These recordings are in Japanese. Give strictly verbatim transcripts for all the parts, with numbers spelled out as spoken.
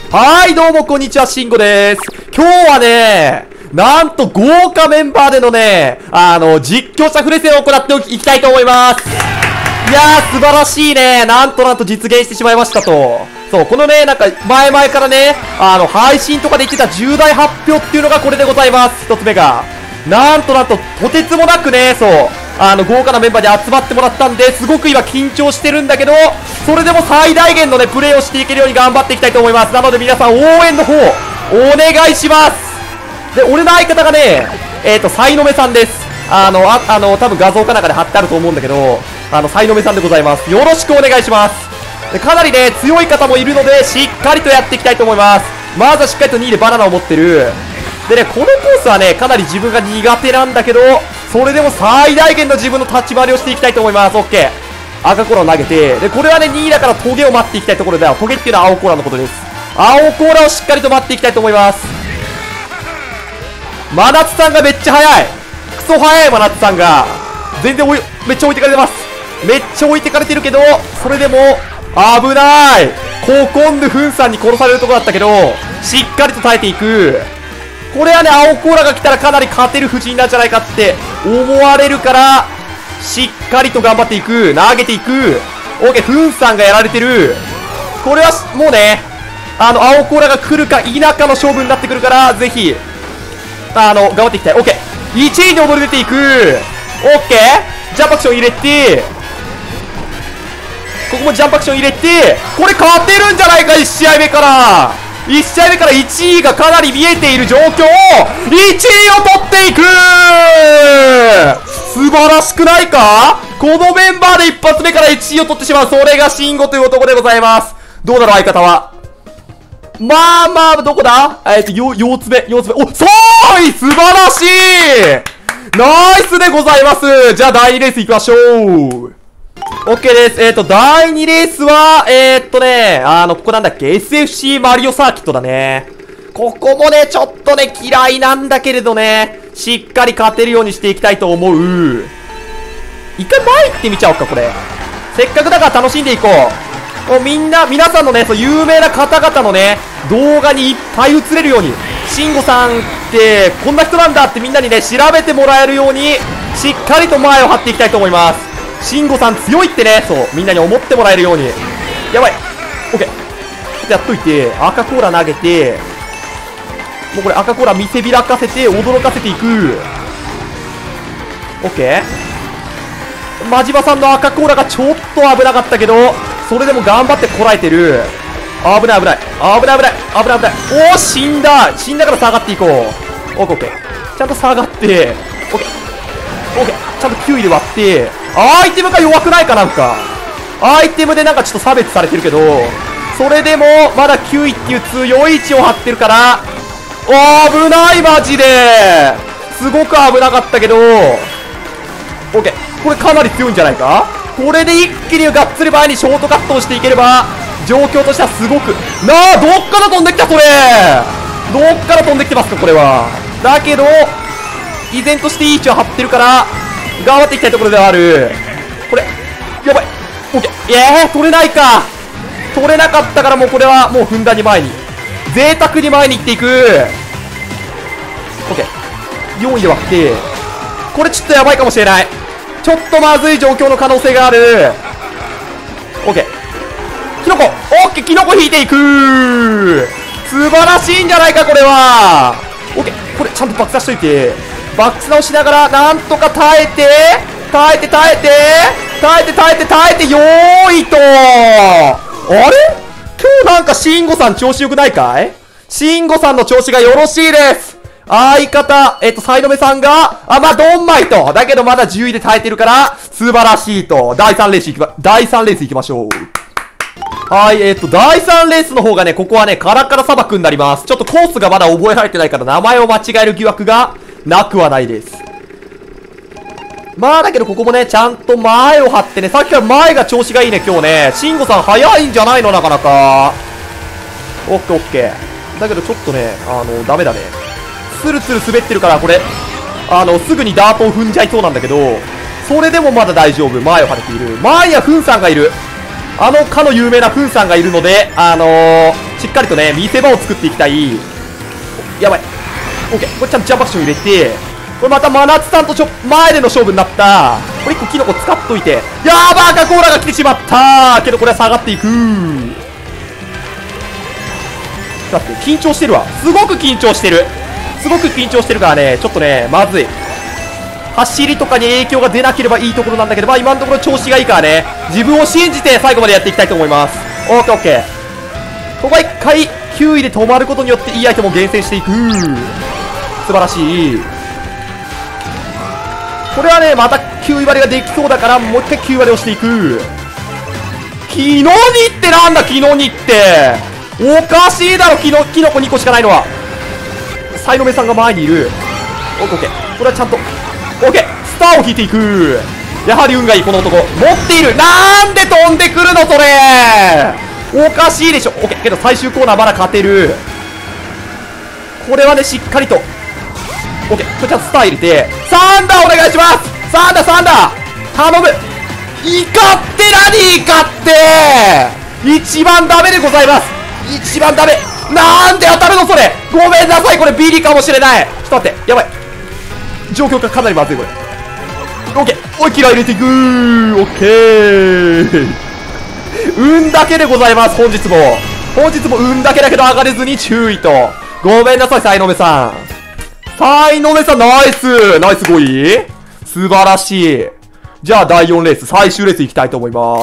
はい、どうもこんにちは、しんごです。今日はね、なんと豪華メンバーでのね、あの、実況者プレゼンを行っていきたいと思います。いやー、素晴らしいね。なんとなんと実現してしまいましたと。そう、このね、なんか、前々からね、あの、配信とかで言ってた重大発表っていうのがこれでございます。一つ目が。なんとなんと、とてつもなくね、そう、あの、豪華なメンバーで集まってもらったんで、すごく今緊張してるんだけど、それでも最大限のね、プレーをしていけるように頑張っていきたいと思います。なので皆さん応援の方、お願いします。で、俺の相方がね、えっと、さいのめさんです。あの、あ、あの、多分画像かなんかで貼ってあると思うんだけど、あの、さいのめさんでございます。よろしくお願いします。で、かなりね、強い方もいるので、しっかりとやっていきたいと思います。まずはしっかりとにいでバナナを持ってる。でね、このコースはね、かなり自分が苦手なんだけど、それでも最大限の自分の立ち回りをしていきたいと思います。オッケー。赤コーラを投げて、で、これはね、にいだからトゲを待っていきたいところだよ。トゲっていうのは青コーラのことです。青コーラをしっかりと待っていきたいと思います。真夏さんがめっちゃ速い。クソ速い真夏さんが。全然おい、めっちゃ置いてかれてます。めっちゃ置いてかれてるけど、それでも、危ない。ココンヌフンさんに殺されるとこだったけど、しっかりと耐えていく。これはね、青コーラが来たらかなり勝てる布陣なんじゃないかって思われるから、しっかりと頑張っていく。投げていく。オーケー、フンさんがやられてる。これはもうね、あの、青コーラが来るか否かの勝負になってくるから、ぜひ、あの、頑張っていきたい。オーケー。いちいに踊り出ていく。オーケー。ジャンプアクション入れて、ここもジャンプアクション入れて、これ勝てるんじゃないか、いち試合目から。いち試合目からいちいがかなり見えている状況を、いちいを取っていく。素晴らしくないか？このメンバーで一発目からいちいを取ってしまう。それがシンゴという男でございます。どうだろう、相方は。まあまあ、どこだ？えっと、よ、四つ目、四つ目。お、そうい！素晴らしい！ナイスでございます。じゃあ、だいにレース行きましょう。OK です。えっと、だいにレースは、えー、っとね、あの、ここなんだっけ？ エスエフシー マリオサーキットだね。ここもね、ちょっとね、嫌いなんだけれどね、しっかり勝てるようにしていきたいと思う。一回前行ってみちゃおうか、これ。せっかくだから楽しんでいこう。もうみんな、皆さんのね、そう、有名な方々のね、動画にいっぱい映れるように、シンゴさんって、こんな人なんだってみんなにね、調べてもらえるように、しっかりと前を張っていきたいと思います。シンゴさん強いってね、そう、みんなに思ってもらえるように。やばい。オッケー。やっといて、赤コーラ投げて、もうこれ赤コーラ見せびらかせて、驚かせていく。オッケー。マジバさんの赤コーラがちょっと危なかったけど、それでも頑張ってこらえてる。危ない危ない。危ない危ない。危ない危ない。おー、死んだ。死んだから下がっていこう。オッケーオッケー。ちゃんと下がって、オッケー。オッケー。ちゃんときゅういで割って、アイテムが弱くないかなんか。アイテムでなんかちょっと差別されてるけど、それでも、まだきゅういっていう強い位置を張ってるから、おー、危ないマジで。すごく危なかったけど、オッケー。これかなり強いんじゃないか？これで一気にがっつり前にショートカットをしていければ、状況としてはすごく、なあ、どっから飛んできたそれ。どっから飛んできてますかこれは。だけど、依然としていい位置を張ってるから、頑張っていきたいところではある。これ、やばい。オッケー。えー、取れないか。取れなかったからもうこれはもうふんだんに前に。贅沢に前に行っていく。オッケー。よんいで割って。これちょっとやばいかもしれない。ちょっとまずい状況の可能性がある。オッケー。キノコ。オッケー。キノコ引いていく。素晴らしいんじゃないか、これは。オッケー。これちゃんと爆破しといて。バックス直しながら、なんとか耐えて、耐えて耐えて、耐えて耐えて耐えて、よーいと。あれ？今日なんかシンゴさん調子良くないかい？シンゴさんの調子がよろしいです。相方、えっと、サイドメさんが、あ、まあ、ドンマイと。だけどまだじゅういで耐えてるから、素晴らしいと。だいさんレース行きま、だいさんレース行きましょう。はい、えっと、だいさんレースの方がね、ここはね、カラカラ砂漠になります。ちょっとコースがまだ覚えられてないから、名前を間違える疑惑が、なくはないです。まあだけどここもね、ちゃんと前を張ってね、さっきから前が調子がいいね、今日ね。シンゴさん早いんじゃないのなかなか。オッケーオッケー。だけどちょっとね、あの、ダメだね。スルスル滑ってるから、これ、あの、すぐにダートを踏んじゃいそうなんだけど、それでもまだ大丈夫。前を張れている。前にはフンさんがいる。 あのかの有名なフンさんがいるので、あのー、しっかりとね、見せ場を作っていきたい。やばい。オッケー。これちゃんとジャンプアクション入れて、これまた真夏さんとちょ、前での勝負になった。これいっこキノコ使っといて。やーばー赤コーラが来てしまったけどこれは下がっていく。だって緊張してるわ。すごく緊張してる。すごく緊張してるからね、ちょっとね、まずい。走りとかに影響が出なければいいところなんだけど、まあ今のところ調子がいいからね、自分を信じて最後までやっていきたいと思います。オッケーオッケー。ここはいっかいきゅういで止まることによっていいアイテムを厳選していく。素晴らしい。これはね、またきゅうい割りができそうだから、もう一回きゅう割りをしていく。キノニってなんだ、キノニって。おかしいだろ、キノ、キノコにこしかないのは。サイノメさんが前にいる。オッケーオッケー。これはちゃんと、オッケー。スターを引いていく。やはり運がいい、この男。持っている。なんで飛んでくるの、それ。おかしいでしょ。オッケー。けど最終コーナーまだ勝てる。これはね、しっかりと。オッケー。これちゃんとスター入れて。サンダーお願いします。サンダー、サンダー。頼む。イカって何イカって一番ダメでございます。一番ダメ。なんで当たるのそれ。ごめんなさい、これビリかもしれない。ちょっと待って。やばい。状況がかなりまずい、これ。オッケー。おい、キラー入れていくー。オッケー。運だけでございます、本日も。本日も運だけだけど上がれずに注意と。ごめんなさい、サイノメさん。サイノメさん、ナイスナイスごい素晴らしい。じゃあ、だいよんレース、最終レースいきたいと思います。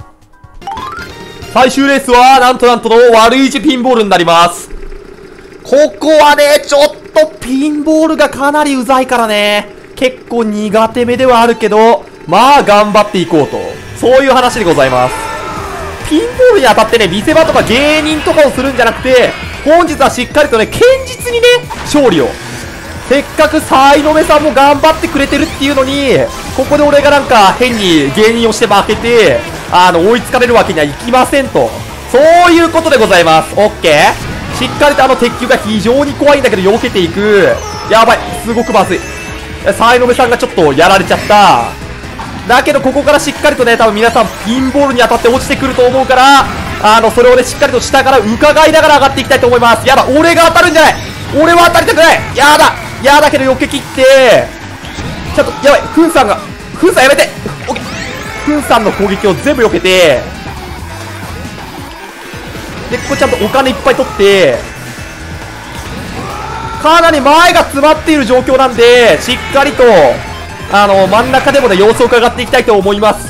最終レースは、なんとなんとの悪い位置ピンボールになります。ここはね、ちょっとピンボールがかなりうざいからね。結構苦手目ではあるけど、まあ頑張っていこうと。そういう話でございます。ピンボールに当たってね、見せ場とか芸人とかをするんじゃなくて、本日はしっかりとね、堅実にね、勝利を。せっかくサイノメさんも頑張ってくれてるっていうのに、ここで俺がなんか変に芸人をして負けて、あの、追いつかれるわけにはいきませんと。そういうことでございます。オッケー。しっかりとあの鉄球が非常に怖いんだけど避けていく。やばい。すごくまずい。サイノメさんがちょっとやられちゃった。だけどここからしっかりとね、多分皆さんピンボールに当たって落ちてくると思うから、あの、それをね、しっかりと下から伺いながら上がっていきたいと思います。やだ、俺が当たるんじゃない。俺は当たりたくない。やだ。やだけど避け切って、ちょっと、やばい。フンさんが、フンさんやめて。オッケー。フンさんの攻撃を全部避けて、で、ここちゃんとお金いっぱい取って、かなり前が詰まっている状況なんで、しっかりと、あの、真ん中でもね、様子を伺っていきたいと思います。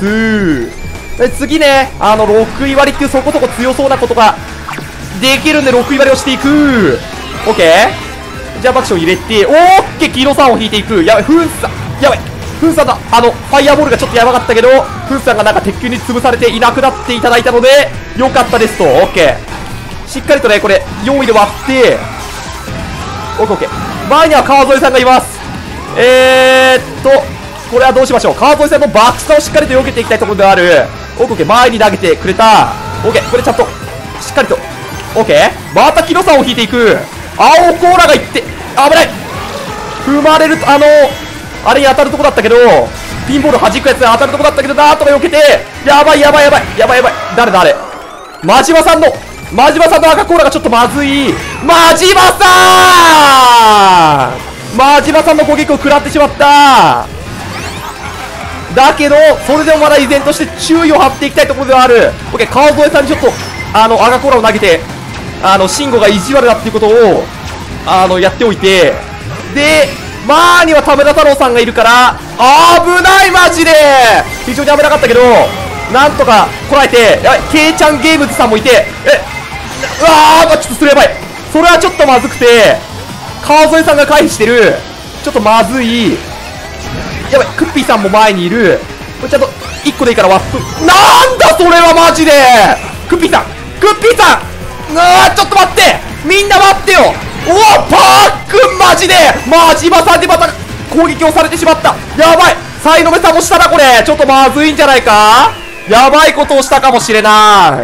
で、次ね、あの、ろくい割りっていうそこそこ強そうなことができるんで、ろくい割りをしていく。オッケー。じゃあバクション入れて、オッケー、黄色さんを引いていく。やばい、フンさん、やばい。フンさんの、あの、ファイヤーボールがちょっとやばかったけど、フンさんがなんか鉄球に潰されていなくなっていただいたので、よかったですと。オッケー。しっかりとね、これ、よんいで割って、オッケーオッケー。前には川添さんがいます。えーっと、これはどうしましょう。川添さんのバックスタをしっかりと避けていきたいところである。オッケーオッケー。前に投げてくれた。オッケー。これちゃんと、しっかりと。オッケー。またキロさんを引いていく。青コーラがいって、危ない。踏まれると、あの、あれに当たるとこだったけど、ピンボール弾くやつに当たるとこだったけど、なんとか避けて、やばいやばいやばい、やばいやばい。誰だあれ。真島さんの、真島さんの赤コーラがちょっとまずい。真島さん真島さんの攻撃を食らってしまった。だけど、それでもまだ依然として注意を張っていきたいところではある。オッケー、川添さんにちょっと、あの、赤コーラを投げて、あの、慎吾が意地悪だっていうことを、あの、やっておいて、で、前には田村太郎さんがいるから、危ないマジで非常に危なかったけど、なんとかこらえて、やばい、ケイちゃんゲームズさんもいて、え、うわー、ちょっとそれやばい。それはちょっとまずくて、川添さんが回避してる。ちょっとまずい。やばい、クッピーさんも前にいる。これちゃんといっこでいいからワップ。なんだそれはマジでクッピーさんクッピーさんうわー、ちょっと待って、みんな待ってよ。おお、パークンマジで真島さんでまた攻撃をされてしまった。やばい、サイノメさんもしたなこれ。ちょっとまずいんじゃないか。やばいことをしたかもしれない。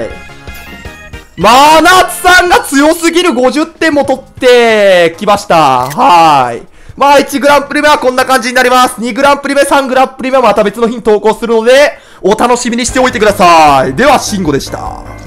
真夏さんが強すぎるごじゅってんも取ってきました。はーい。 まあ、いちグランプリ目はこんな感じになります。にグランプリ目、さんグランプリ目はまた別の日に投稿するので、お楽しみにしておいてください。では、慎吾でした。